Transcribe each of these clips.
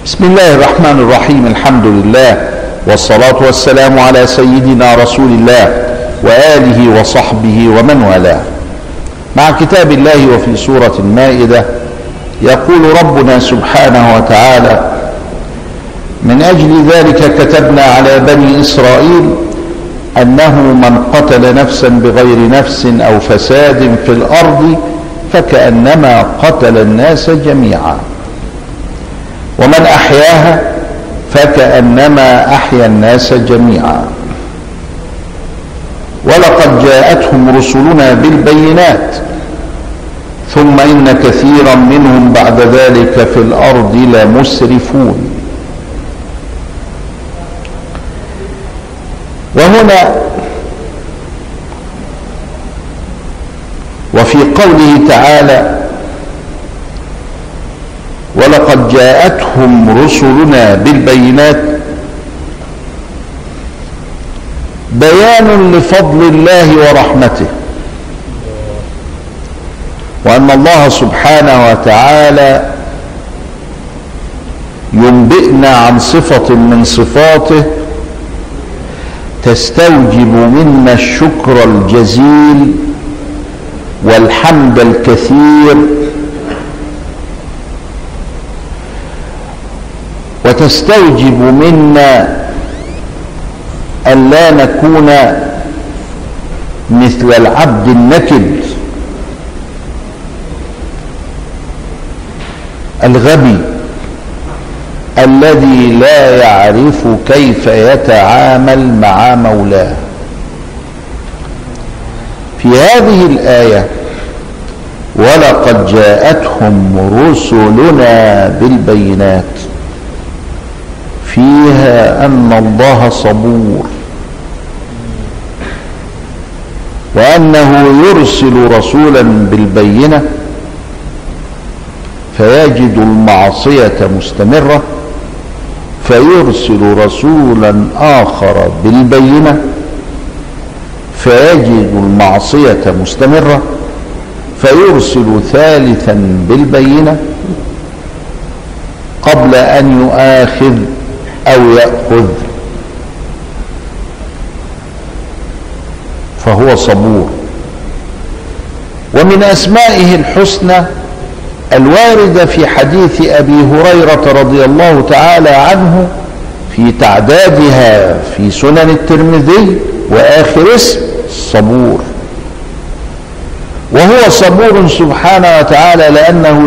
بسم الله الرحمن الرحيم. الحمد لله والصلاة والسلام على سيدنا رسول الله وآله وصحبه ومن والاه. مع كتاب الله وفي سورة المائدة يقول ربنا سبحانه وتعالى: من أجل ذلك كتبنا على بني إسرائيل أنه من قتل نفسا بغير نفس أو فساد في الأرض فكأنما قتل الناس جميعا ومن أحياها فكأنما أحيا الناس جميعا ولقد جاءتهم رسلنا بالبينات ثم إن كثيرا منهم بعد ذلك في الأرض لمسرفون. وهنا وفي قوله تعالى: ولقد جاءتهم رسلنا بالبينات، بيان لفضل الله ورحمته، وأن الله سبحانه وتعالى ينبئنا عن صفة من صفاته تستوجب منا الشكر الجزيل والحمد الكثير، وتستوجب منا أن لا نكون مثل العبد النكد الغبي الذي لا يعرف كيف يتعامل مع مولاه. في هذه الآية: ولقد جاءتهم رسلنا بالبينات، فيها أن الله صبور، وأنه يرسل رسولا بالبينة فيجد المعصية مستمرة، فيرسل رسولا آخر بالبينة فيجد المعصية مستمرة، فيرسل ثالثا بالبينة قبل أن يؤاخذ أو يأخذ، فهو صبور. ومن أسمائه الحسنى الواردة في حديث أبي هريرة رضي الله تعالى عنه في تعدادها في سنن الترمذي وآخر اسم صبور. وهو صبور سبحانه وتعالى لأنه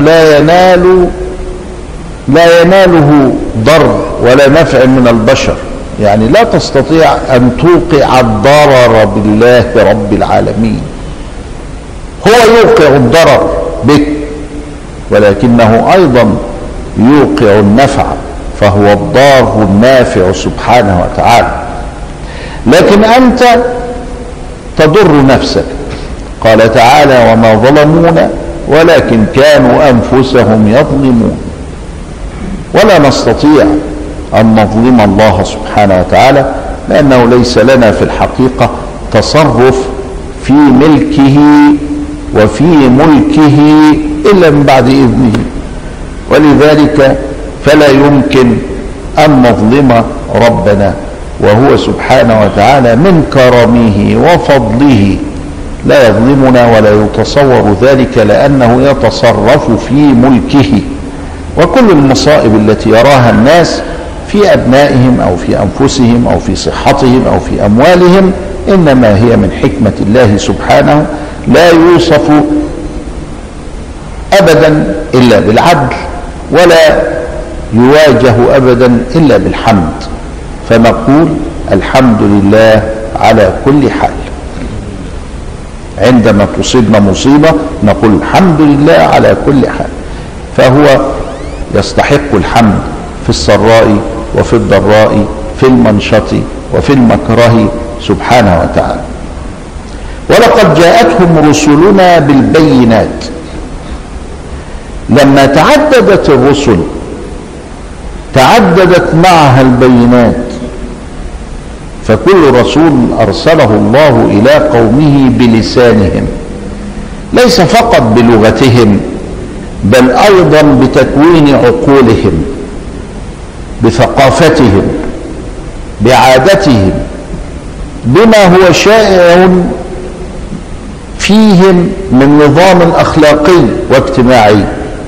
لا يناله ضر ولا نفع من البشر، يعني لا تستطيع أن توقع الضرر بالله رب العالمين. هو يوقع الضرر بك ولكنه أيضا يوقع النفع، فهو الضار النافع سبحانه وتعالى. لكن أنت تضر نفسك. قال تعالى: وما ظلمونا ولكن كانوا أنفسهم يظلمون. ولا نستطيع أن نظلم الله سبحانه وتعالى، لأنه ليس لنا في الحقيقة تصرف في ملكه وفي ملكه إلا من بعد إذنه، ولذلك فلا يمكن أن نظلم ربنا، وهو سبحانه وتعالى من كرمه وفضله لا يظلمنا ولا يتصور ذلك، لأنه يتصرف في ملكه. وكل المصائب التي يراها الناس في أبنائهم أو في أنفسهم أو في صحتهم أو في أموالهم إنما هي من حكمة الله سبحانه، لا يوصف أبدا إلا بالعدل، ولا يواجه أبدا إلا بالحمد، فنقول الحمد لله على كل حال. عندما تصيبنا مصيبة نقول الحمد لله على كل حال، فهو يستحق الحمد في السراء وفي الضراء، في المنشط وفي المكره سبحانه وتعالى. ولقد جاءتهم رسلنا بالبينات. لما تعددت الرسل تعددت معها البينات، فكل رسول أرسله الله إلى قومه بلسانهم، ليس فقط بلغتهم بل أيضا بتكوين عقولهم، بثقافتهم، بعادتهم، بما هو شائع فيهم من نظام أخلاقي واجتماعي،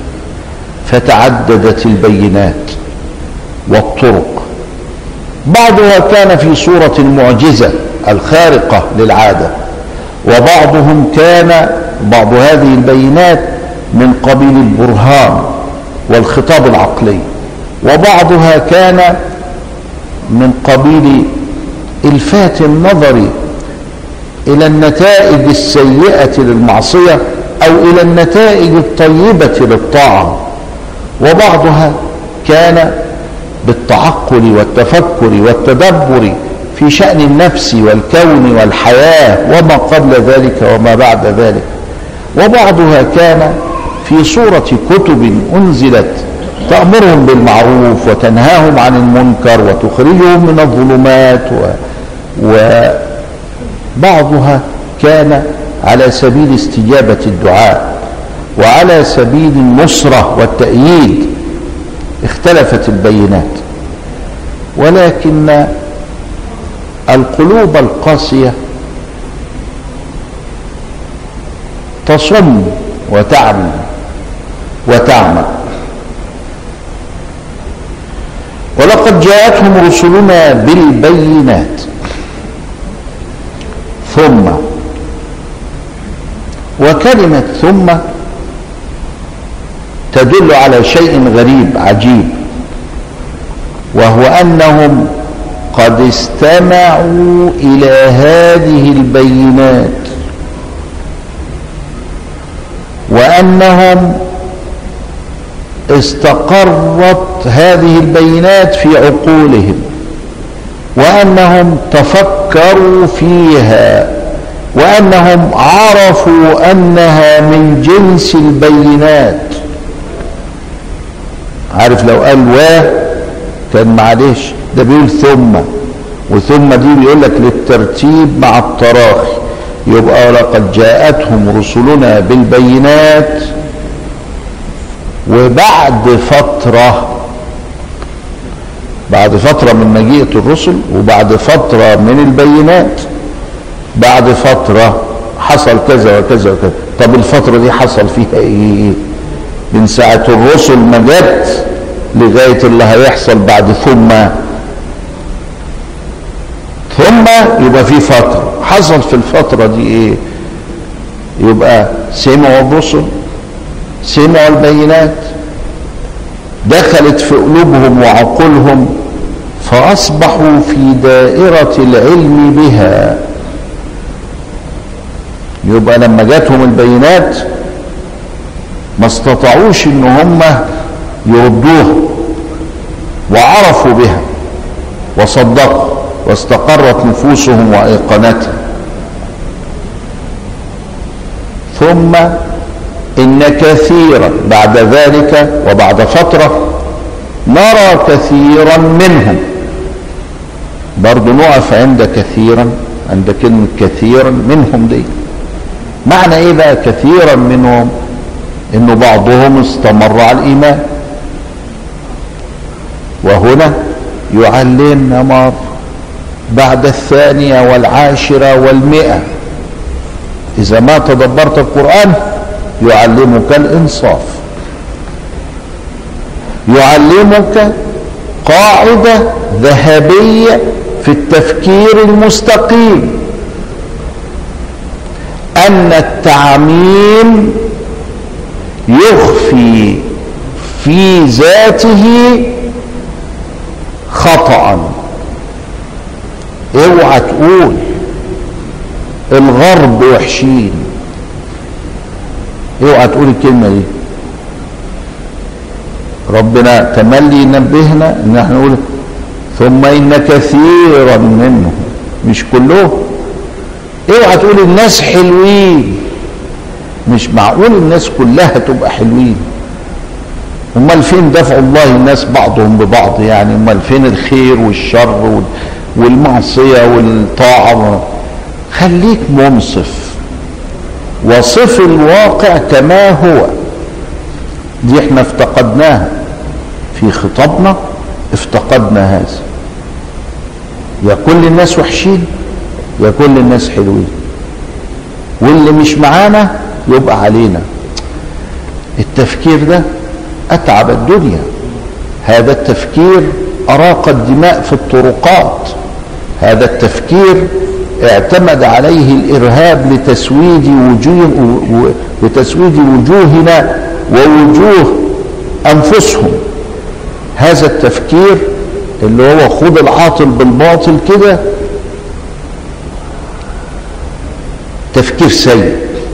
فتعددت البينات والطرق. بعضها كان في صورة المعجزة الخارقة للعادة، وبعضهم كان بعض هذه البينات من قبيل البرهان والخطاب العقلي، وبعضها كان من قبيل إلفات النظر إلى النتائج السيئة للمعصية أو إلى النتائج الطيبة للطاعة، وبعضها كان بالتعقل والتفكر والتدبر في شأن النفس والكون والحياة وما قبل ذلك وما بعد ذلك، وبعضها كان في صورة كتب أنزلت تأمرهم بالمعروف وتنهاهم عن المنكر وتخرجهم من الظلمات، وبعضها كان على سبيل استجابة الدعاء وعلى سبيل النصرة والتأييد. اختلفت البينات، ولكن القلوب القاسية تصم وتعمي وتعمى. ولقد جاءتهم رسلنا بالبينات ثم، وكلمة ثم تدل على شيء غريب عجيب، وهو أنهم قد استمعوا إلى هذه البينات، وأنهم استقرت هذه البينات في عقولهم، وأنهم تفكروا فيها، وأنهم عرفوا أنها من جنس البينات. عارف لو قال كان معلش، ده بيقول ثم، وثم دي بيقول لك للترتيب مع التراخي، يبقى لقد جاءتهم رسلنا بالبينات، وبعد فترة من مجيء الرسل، وبعد فترة من البينات، بعد فترة حصل كذا وكذا وكذا. طب الفترة دي حصل فيها ايه؟ من ساعة الرسل ما جت لغاية اللي هيحصل بعد ثم يبقى في فترة حصل في الفترة دي ايه؟ يبقى سمعوا الرسل، سمعوا البينات، دخلت في قلوبهم وعقولهم، فأصبحوا في دائرة العلم بها. يبقى لما جاتهم البينات ما استطاعوش ان هم يردوها، وعرفوا بها وصدقوا واستقرت نفوسهم وأيقنتها. ثم إن كثيرا بعد ذلك وبعد فترة نرى كثيرا منهم. برضو نقف عند كثيرا، عند كلمة كثيرا منهم دي. معنى ايه بقى كثيرا منهم؟ انه بعضهم استمر على الإيمان، وهنا يعلمنا مر بعد 12 و100. إذا ما تدبرت القرآن يعلمك الإنصاف، يعلمك قاعدة ذهبية في التفكير المستقيم، أن التعميم يخفي في ذاته خطأ. اوعى تقول الغرب وحشين، اوعى تقول الكلمة دي. ربنا تملي ينبهنا ان احنا نقول ثم ان كثيرا منهم، مش كلهم. اوعى تقول الناس حلوين، مش معقول الناس كلها تبقى حلوين. امال فين دفع الله الناس بعضهم ببعض؟ يعني امال فين الخير والشر والمعصية والطاعة؟ خليك منصف وصف الواقع كما هو. دي احنا افتقدناها في خطابنا افتقدنا هذا. يا كل الناس وحشين يا كل الناس حلوين، واللي مش معانا يبقى علينا. التفكير ده أتعب الدنيا. هذا التفكير أراق الدماء في الطرقات. هذا التفكير اعتمد عليه الإرهاب لتسويد وجوهنا ووجوه أنفسهم. هذا التفكير اللي هو خد العاطل بالباطل كده تفكير سيء.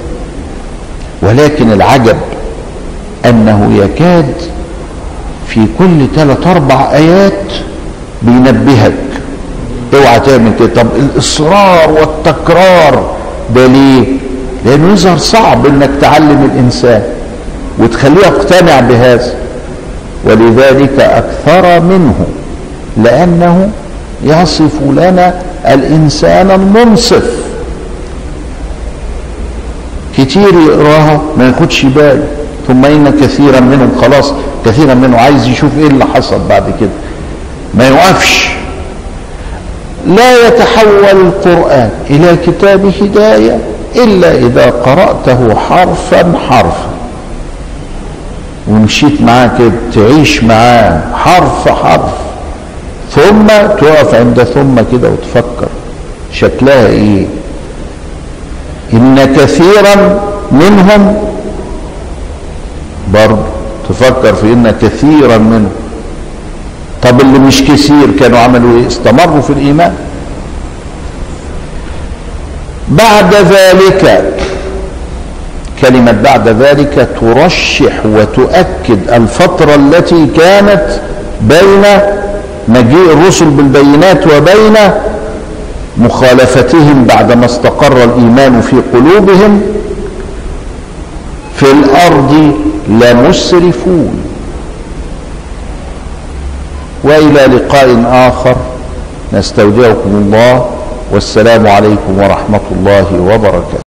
ولكن العجب أنه يكاد في كل 3-4 آيات بينبهك اوعى تعمل كده. طب الإصرار والتكرار ده ليه؟ لأنه يظهر صعب انك تعلم الإنسان وتخليه يقتنع بهذا، ولذلك أكثر منه، لأنه يصف لنا الإنسان المنصف. كتير يقراها ما ياخدش باله، ثم إن كثيرا منهم، خلاص كثيرا منه عايز يشوف ايه اللي حصل بعد كده، ما يوقفش. لا يتحول القرآن إلى كتاب هداية إلا إذا قرأته حرفا حرفا ومشيت معاه كده، تعيش معاه حرف حرف، ثم تقف عند ثم كده وتفكر شكلها ايه. إن كثيرا منهم، برضه تفكر في إن كثيرا منهم. طب اللي مش كثير كانوا عملوا ايه؟ استمروا في الإيمان. بعد ذلك، كلمة بعد ذلك ترشح وتؤكد الفترة التي كانت بين مجيء الرسل بالبينات وبين مخالفتهم بعدما استقر الإيمان في قلوبهم. في الأرض لمسرفون. وإلى لقاء آخر، نستودعكم الله، والسلام عليكم ورحمة الله وبركاته.